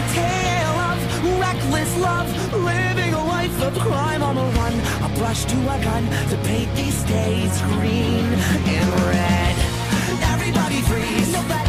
A tale of reckless love, living a life of crime on the run. A brush to a gun to paint these days green and red. Everybody freeze. Nobody